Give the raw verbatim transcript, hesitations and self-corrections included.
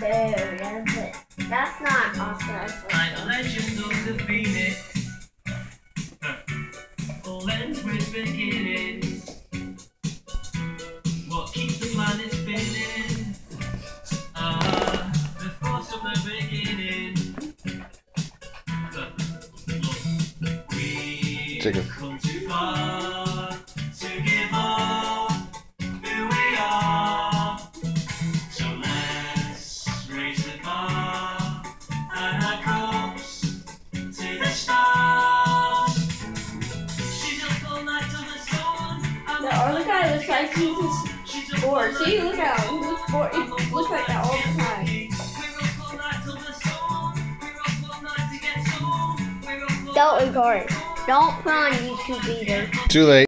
too, yeah, but that's not Oscar. I'm the legend of the Phoenix. All ends with beginnings. What keeps the planet spinning? Ah, the force of the beginning. Look, we Chicken. come too far to give up who we are. So let's raise the bar and our cups to the stars. She's up all night till the sun. The other guy looks like he's just bored. See, look at him. He looks bored. He looks like that all the time. Don't record. Don't put on YouTube either. Too late.